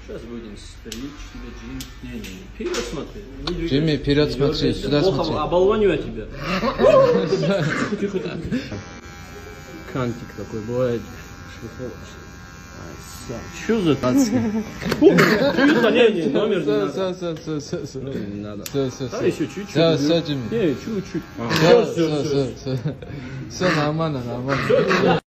Сейчас будем стричь тебе, Джимми. Не, вперед смотри. Джимми, вперед смотри, сюда смотри. Оболваню я тебя. Тихо, тихо. Кантик такой бывает. Что за танцы? Не, номер не надо. Все. Да, еще чуть-чуть. Все, Джимми. Не, чуть-чуть. Все, нормально.